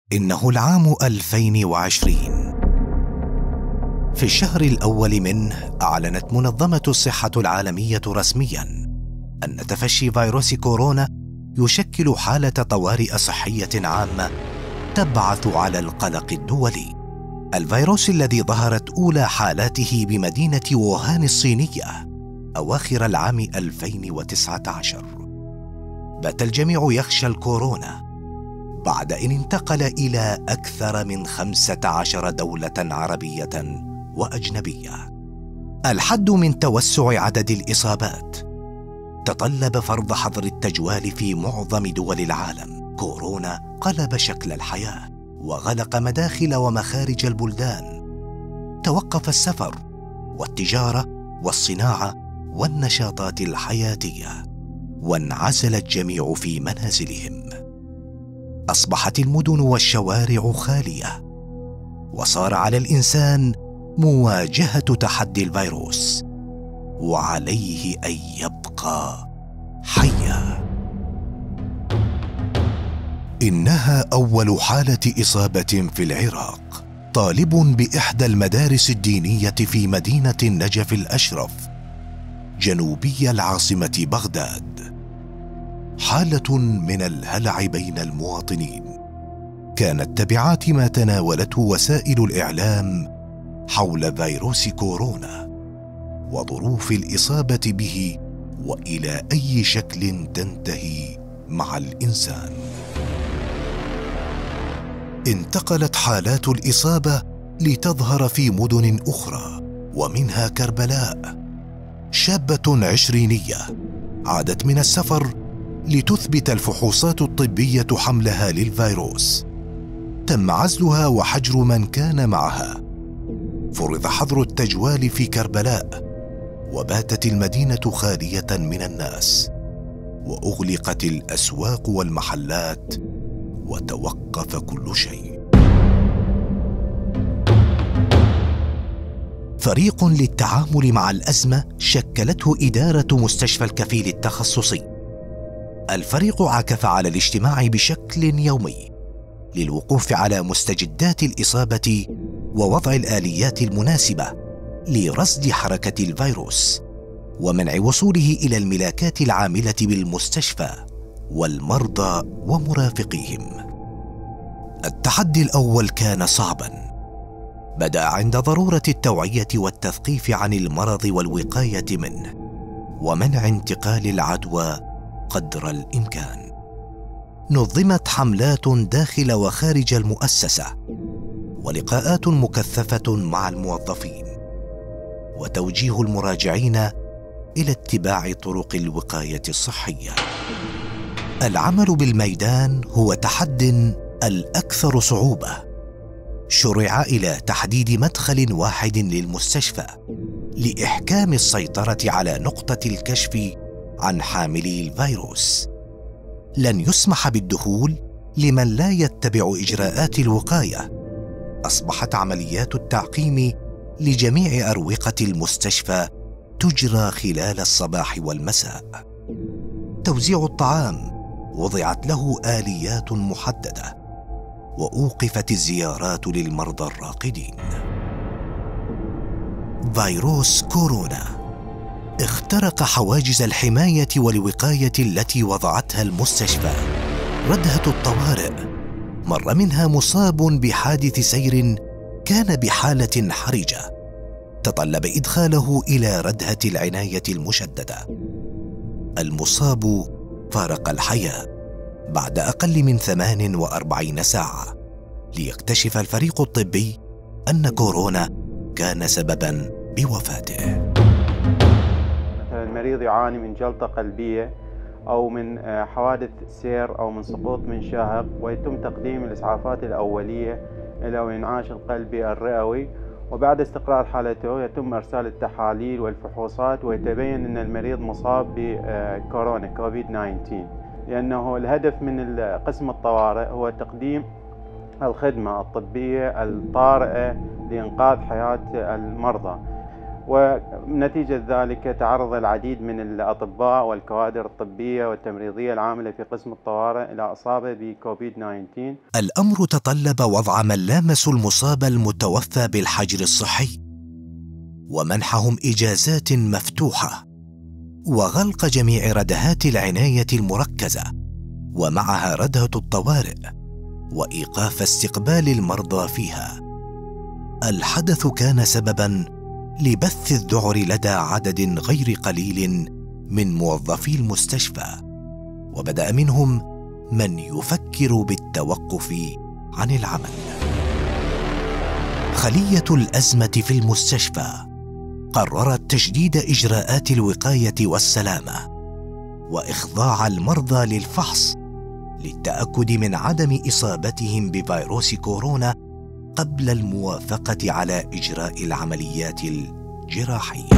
إنه العام 2020. في الشهر الأول منه أعلنت منظمة الصحة العالمية رسمياً أن تفشي فيروس كورونا يشكل حالة طوارئ صحية عامة تبعث على القلق الدولي. الفيروس الذي ظهرت أولى حالاته بمدينة ووهان الصينية أواخر العام 2019. بات الجميع يخشى الكورونا بعد أن انتقل إلى أكثر من 15 دولة عربية وأجنبية. الحد من توسع عدد الإصابات تطلب فرض حظر التجوال في معظم دول العالم. كورونا قلب شكل الحياة وغلق مداخل ومخارج البلدان. توقف السفر والتجارة والصناعة والنشاطات الحياتية، وانعزل الجميع في منازلهم. أصبحت المدن والشوارع خالية، وصار على الإنسان مواجهة تحدي الفيروس، وعليه أن يبقى حيا. إنها أول حالة إصابة في العراق. طالب بإحدى المدارس الدينية في مدينة النجف الأشرف جنوبي العاصمة بغداد. حالة من الهلع بين المواطنين كانت تبعات ما تناولته وسائل الإعلام حول فيروس كورونا وظروف الإصابة به، وإلى أي شكل تنتهي مع الإنسان. انتقلت حالات الإصابة لتظهر في مدن أخرى، ومنها كربلاء. شابة عشرينية عادت من السفر لتثبت الفحوصات الطبية حملها للفيروس. تم عزلها وحجر من كان معها. فرض حظر التجوال في كربلاء، وباتت المدينة خالية من الناس، وأغلقت الأسواق والمحلات، وتوقف كل شيء. فريق للتعامل مع الأزمة شكلته إدارة مستشفى الكفيل التخصصي. الفريق عكف على الاجتماع بشكل يومي للوقوف على مستجدات الإصابة ووضع الآليات المناسبة لرصد حركة الفيروس ومنع وصوله إلى الملاكات العاملة بالمستشفى والمرضى ومرافقيهم. التحدي الأول كان صعباً. بدأ عند ضرورة التوعية والتثقيف عن المرض والوقاية منه، ومنع انتقال العدوى قدر الإمكان. نظمت حملات داخل وخارج المؤسسة، ولقاءات مكثفة مع الموظفين، وتوجيه المراجعين إلى اتباع طرق الوقاية الصحية. العمل بالميدان هو تحد الأكثر صعوبة. شرع إلى تحديد مدخل واحد للمستشفى لإحكام السيطرة على نقطة الكشف عن حاملي الفيروس. لن يسمح بالدخول لمن لا يتبع إجراءات الوقاية. أصبحت عمليات التعقيم لجميع أروقة المستشفى تجرى خلال الصباح والمساء. توزيع الطعام وضعت له آليات محددة، وأوقفت الزيارات للمرضى الراقدين. فيروس كورونا اخترق حواجز الحماية والوقاية التي وضعتها المستشفى. ردهة الطوارئ مر منها مصاب بحادث سير كان بحالة حرجة، تطلب إدخاله إلى ردهة العناية المشددة. المصاب فارق الحياة بعد أقل من 48 ساعة، ليكتشف الفريق الطبي أن كورونا كان سبباً بوفاته. مثلا المريض يعاني من جلطة قلبية أو من حوادث سير أو من سقوط من شاهق، ويتم تقديم الإسعافات الأولية إلى الإنعاش القلبي الرئوي، وبعد استقرار حالته يتم إرسال التحاليل والفحوصات، ويتبين أن المريض مصاب بكورونا كوفيد-19. لأنه الهدف من قسم الطوارئ هو تقديم الخدمة الطبية الطارئة لإنقاذ حياة المرضى. ونتيجة ذلك تعرض العديد من الأطباء والكوادر الطبية والتمريضية العاملة في قسم الطوارئ إلى إصابة بكوفيد 19. الأمر تطلب وضع من لامسوا المصاب المتوفى بالحجر الصحي ومنحهم إجازات مفتوحة وغلق جميع ردهات العناية المركزة ومعها ردهة الطوارئ وإيقاف استقبال المرضى فيها. الحدث كان سبباً لبث الذعر لدى عدد غير قليل من موظفي المستشفى، وبدأ منهم من يفكر بالتوقف عن العمل. خلية الأزمة في المستشفى قررت تشديد إجراءات الوقاية والسلامة وإخضاع المرضى للفحص للتأكد من عدم إصابتهم بفيروس كورونا قبل الموافقة على إجراء العمليات الجراحية.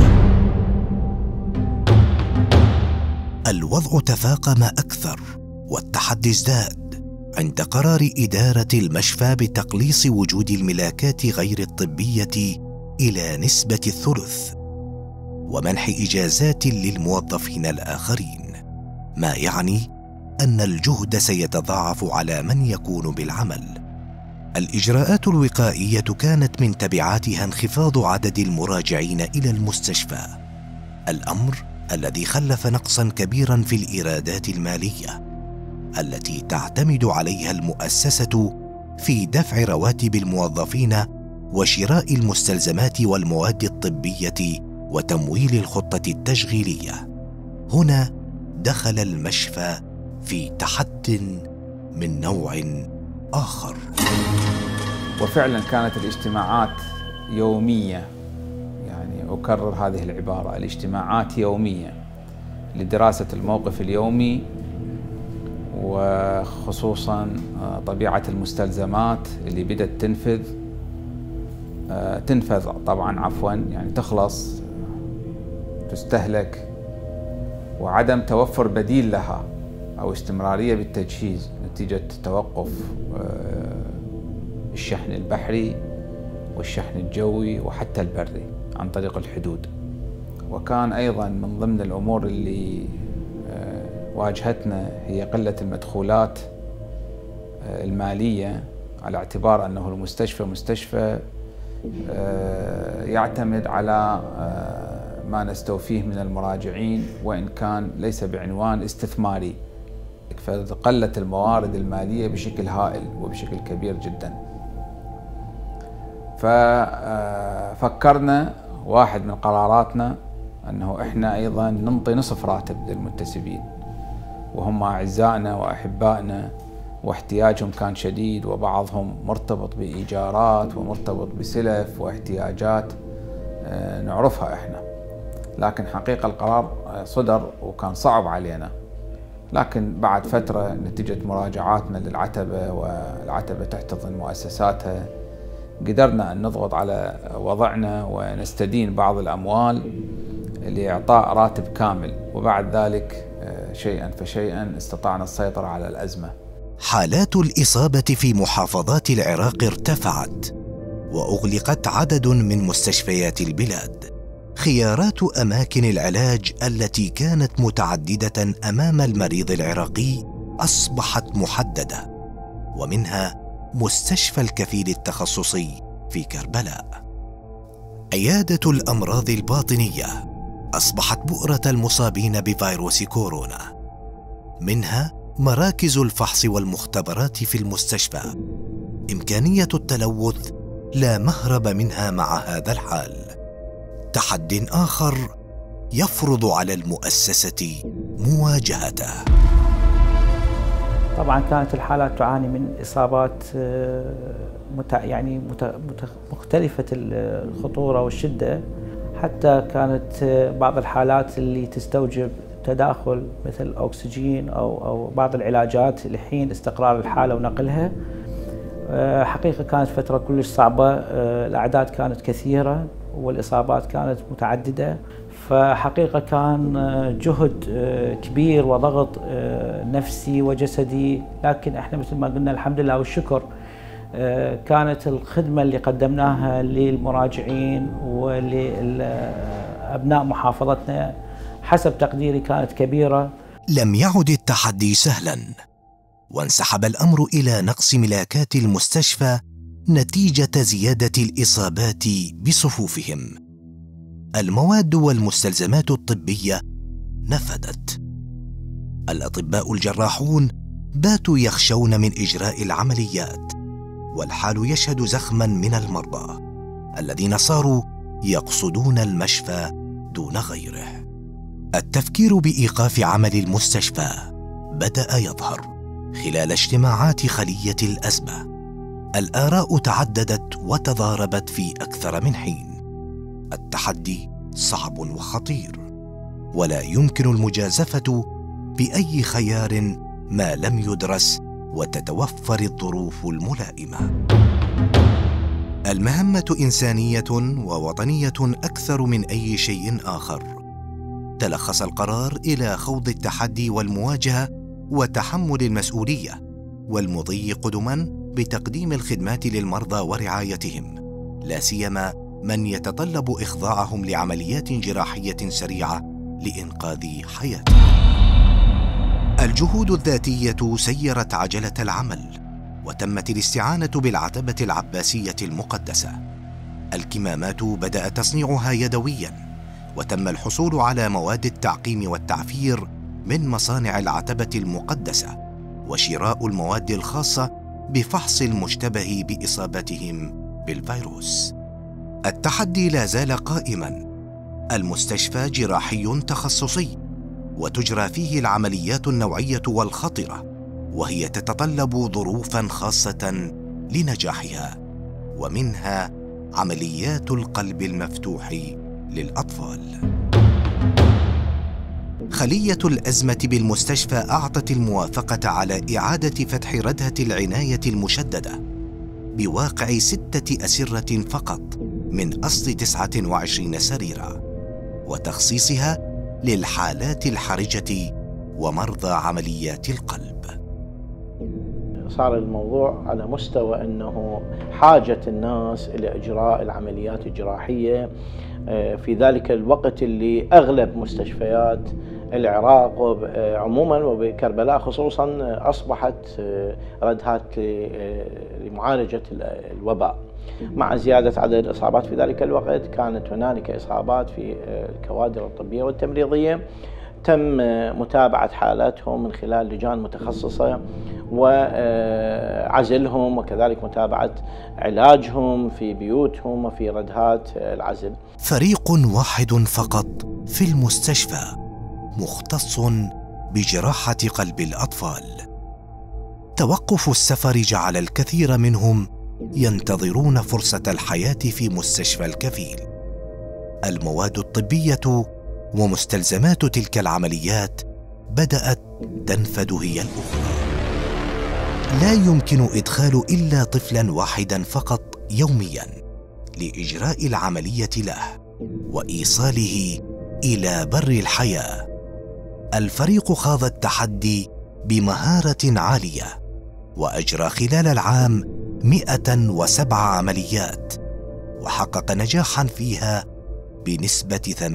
الوضع تفاقم أكثر والتحدي ازداد عند قرار إدارة المشفى بتقليص وجود الملاكات غير الطبية إلى نسبة الثلث ومنح إجازات للموظفين الآخرين، ما يعني أن الجهد سيتضاعف على من يكون بالعمل. الإجراءات الوقائية كانت من تبعاتها انخفاض عدد المراجعين إلى المستشفى، الأمر الذي خلف نقصاً كبيراً في الإيرادات المالية التي تعتمد عليها المؤسسة في دفع رواتب الموظفين وشراء المستلزمات والمواد الطبية وتمويل الخطة التشغيلية. هنا دخل المشفى في تحد من نوع آخر. وفعلا كانت الاجتماعات يومية، يعني أكرر هذه العبارة، الاجتماعات يومية لدراسة الموقف اليومي وخصوصا طبيعة المستلزمات اللي بدأت تنفذ طبعا عفوا، يعني تخلص تستهلك، وعدم توفر بديل لها أو استمرارية بالتجهيز نتيجة توقف الشحن البحري والشحن الجوي وحتى البري عن طريق الحدود. وكان أيضا من ضمن الأمور اللي واجهتنا هي قلة المدخولات المالية، على اعتبار أنه المستشفى مستشفى يعتمد على ما نستوفيه من المراجعين وإن كان ليس بعنوان استثماري، فقلت الموارد المالية بشكل هائل وبشكل كبير جدا. ففكرنا واحد من قراراتنا أنه إحنا أيضا ننطي نصف راتب للمنتسبين، وهم أعزائنا وأحبائنا واحتياجهم كان شديد، وبعضهم مرتبط بإيجارات ومرتبط بسلف واحتياجات نعرفها إحنا. لكن حقيقة القرار صدر وكان صعب علينا، لكن بعد فترة نتيجة مراجعاتنا للعتبة والعتبة تحتضن مؤسساتها قدرنا أن نضغط على وضعنا ونستدين بعض الأموال لإعطاء راتب كامل، وبعد ذلك شيئا فشيئا استطعنا السيطرة على الأزمة. حالات الإصابة في محافظات العراق ارتفعت وأغلقت عدد من مستشفيات البلاد. خيارات أماكن العلاج التي كانت متعددة أمام المريض العراقي أصبحت محددة، ومنها مستشفى الكفيل التخصصي في كربلاء. عيادة الأمراض الباطنية أصبحت بؤرة المصابين بفيروس كورونا، منها مراكز الفحص والمختبرات في المستشفى. إمكانية التلوث لا مهرب منها مع هذا الحال. تحد آخر يفرض على المؤسسة مواجهته. طبعا كانت الحالات تعاني من إصابات مختلفة الخطورة والشدة، حتى كانت بعض الحالات اللي تستوجب تداخل مثل الأكسجين أو بعض العلاجات لحين استقرار الحالة ونقلها. حقيقة كانت فترة كلش صعبة، الأعداد كانت كثيرة والإصابات كانت متعددة، فحقيقة كان جهد كبير وضغط نفسي وجسدي، لكن احنا مثل ما قلنا الحمد لله والشكر كانت الخدمة اللي قدمناها للمراجعين ولأبناء محافظتنا حسب تقديري كانت كبيرة. لم يعد التحدي سهلا، وانسحب الأمر إلى نقص ملاكات المستشفى نتيجة زيادة الإصابات بصفوفهم. المواد والمستلزمات الطبية نفدت. الأطباء الجراحون باتوا يخشون من إجراء العمليات، والحال يشهد زخما من المرضى الذين صاروا يقصدون المشفى دون غيره. التفكير بإيقاف عمل المستشفى بدأ يظهر خلال اجتماعات خلية الأزمة. الآراء تعددت وتضاربت في أكثر من حين. التحدي صعب وخطير، ولا يمكن المجازفة بأي خيار ما لم يدرس وتتوفر الظروف الملائمة. المهمة إنسانية ووطنية أكثر من أي شيء آخر. تلخص القرار إلى خوض التحدي والمواجهة وتحمل المسؤولية والمضي قدما بتقديم الخدمات للمرضى ورعايتهم، لا سيما من يتطلب إخضاعهم لعمليات جراحية سريعة لإنقاذ حياتهم. الجهود الذاتية سيرت عجلة العمل، وتمت الاستعانة بالعتبة العباسية المقدسة. الكمامات بدأ تصنيعها يدوياً، وتم الحصول على مواد التعقيم والتعفير من مصانع العتبة المقدسة، وشراء المواد الخاصة بفحص المشتبه بإصابتهم بالفيروس. التحدي لا زال قائماً. المستشفى جراحي تخصصي، وتجرى فيه العمليات النوعية والخطرة، وهي تتطلب ظروفاً خاصة لنجاحها، ومنها عمليات القلب المفتوح للأطفال. خلية الأزمة بالمستشفى أعطت الموافقة على إعادة فتح ردهة العناية المشددة بواقع 6 أسرة فقط من أصل 29 سريرا، وتخصيصها للحالات الحرجة ومرضى عمليات القلب. صار الموضوع على مستوى أنه حاجة الناس إلى إجراء العمليات الجراحية في ذلك الوقت اللي أغلب مستشفيات العراق عموما وبكربلاء خصوصا أصبحت ردهات لمعالجة الوباء. مع زيادة عدد الإصابات في ذلك الوقت كانت هنالك إصابات في الكوادر الطبية والتمريضية، تم متابعة حالاتهم من خلال لجان متخصصة وعزلهم، وكذلك متابعة علاجهم في بيوتهم وفي ردهات العزل. فريق واحد فقط في المستشفى مختص بجراحة قلب الأطفال. توقف السفر جعل الكثير منهم ينتظرون فرصة الحياة في مستشفى الكفيل. المواد الطبية ومستلزمات تلك العمليات بدأت تنفد هي الأخرى. لا يمكن إدخال إلا طفلاً واحداً فقط يومياً لإجراء العملية له وإيصاله إلى بر الحياة. الفريق خاض التحدي بمهارة عالية، وأجرى خلال العام 107 عمليات، وحقق نجاحاً فيها بنسبة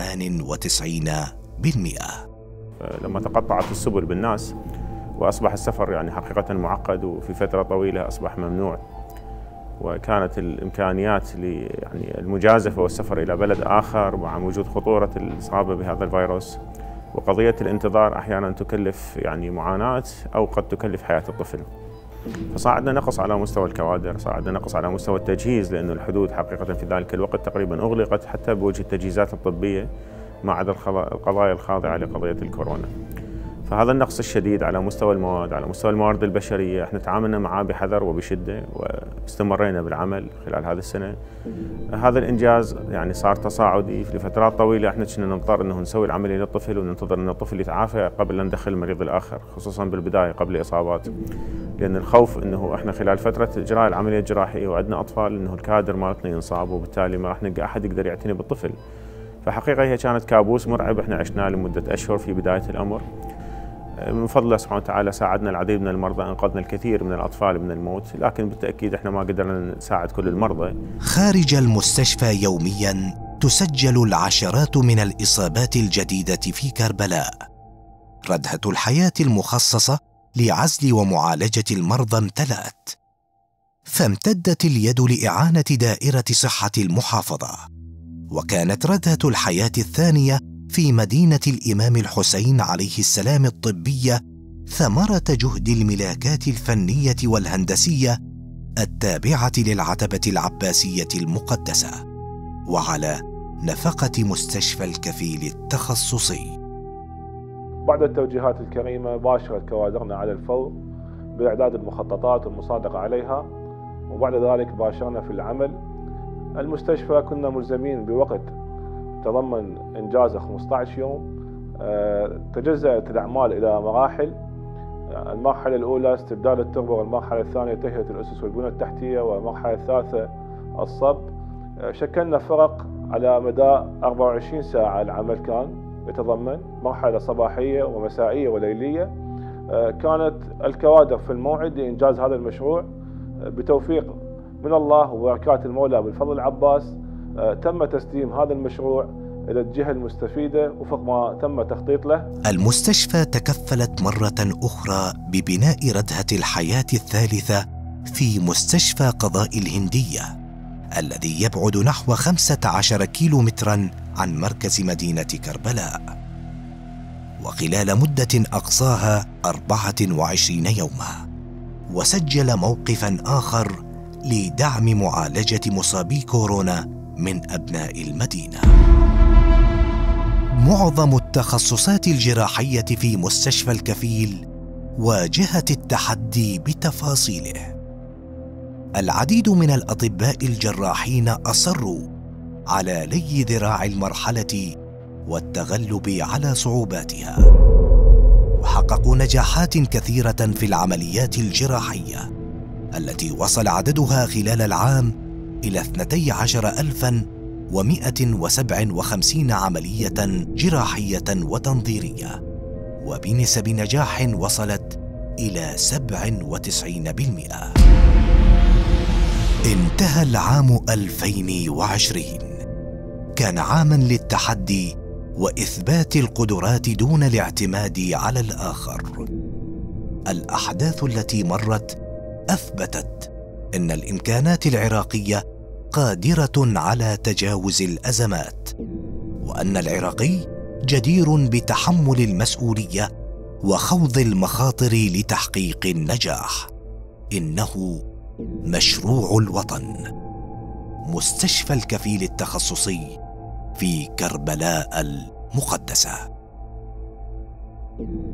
98%. لما تقطعت السبل بالناس وأصبح السفر يعني حقيقة معقد، وفي فترة طويلة أصبح ممنوع، وكانت الإمكانيات يعني المجازفة والسفر إلى بلد آخر مع وجود خطورة الإصابة بهذا الفيروس، وقضية الانتظار أحيانا تكلف يعني معاناة أو قد تكلف حياة الطفل. فصعدنا نقص على مستوى الكوادر، صعدنا نقص على مستوى التجهيز، لأن الحدود حقيقة في ذلك الوقت تقريبا أغلقت حتى بوجه التجهيزات الطبية ما عدا القضايا الخاضعة لقضية الكورونا. فهذا النقص الشديد على مستوى المواد، على مستوى الموارد البشرية، احنا تعاملنا معه بحذر وبشدة، واستمرينا بالعمل خلال هذه السنة. هذا الإنجاز يعني صار تصاعدي لفترات طويلة. احنا كنا نضطر انه نسوي العملية للطفل وننتظر ان الطفل يتعافى قبل لا ندخل المريض الآخر، خصوصا بالبداية قبل الإصابات، لأن الخوف انه احنا خلال فترة إجراء العملية الجراحية وعندنا أطفال انه الكادر مالتنا ينصاب، وبالتالي ما راح نلقى أحد يقدر يعتني بالطفل. فحقيقة هي كانت كابوس مرعب احنا عشناه لمدة أشهر في بداية الأمر. من فضل الله سبحانه وتعالى ساعدنا العديد من المرضى، أنقذنا الكثير من الأطفال من الموت، لكن بالتأكيد احنا ما قدرنا نساعد كل المرضى. خارج المستشفى يومياً تسجل العشرات من الإصابات الجديدة في كربلاء. ردهة الحياة المخصصة لعزل ومعالجة المرضى امتلأت، فامتدت اليد لإعانة دائرة صحة المحافظة. وكانت ردهة الحياة الثانية في مدينة الإمام الحسين عليه السلام الطبية ثمرة جهد الملاكات الفنية والهندسية التابعة للعتبة العباسية المقدسة، وعلى نفقة مستشفى الكفيل التخصصي. بعد التوجيهات الكريمة باشرت كوادرنا على الفور بإعداد المخططات والمصادقة عليها، وبعد ذلك باشرنا في العمل. المستشفى كنا ملزمين بوقت تضمن إنجازه 15 يوم. تجزأت الأعمال إلى مراحل. المرحلة الأولى استبدال التربة، والمرحلة الثانية تهيئة الأسس والبنى التحتية، والمرحلة الثالثة الصب. شكلنا فرق على مدى 24 ساعة. العمل كان يتضمن مرحلة صباحية ومسائية وليلية. كانت الكوادر في الموعد لإنجاز هذا المشروع بتوفيق من الله وبركات المولى بالفضل العباس. تم تسليم هذا المشروع إلى الجهة المستفيدة وفق ما تم تخطيط له. المستشفى تكفلت مرة أخرى ببناء ردهة الحياة الثالثة في مستشفى قضاء الهندية الذي يبعد نحو 15 كيلومتراً عن مركز مدينة كربلاء، وخلال مدة أقصاها 24 يوما. وسجل موقفاً آخر لدعم معالجة مصابي كورونا من أبناء المدينة. معظم التخصصات الجراحية في مستشفى الكفيل واجهت التحدي بتفاصيله. العديد من الأطباء الجراحين أصروا على لي ذراع المرحلة والتغلب على صعوباتها، وحققوا نجاحات كثيرة في العمليات الجراحية التي وصل عددها خلال العام إلى 12,157 عملية جراحية وتنظيرية، وبنسب نجاح وصلت إلى 97%. انتهى العام 2020، كان عاماً للتحدي وإثبات القدرات دون الاعتماد على الآخر. الأحداث التي مرت أثبتت أن الإمكانات العراقية قادرة على تجاوز الأزمات، وأن العراقي جدير بتحمل المسؤولية وخوض المخاطر لتحقيق النجاح. إنه مشروع الوطن، مستشفى الكفيل التخصصي في كربلاء المقدسة.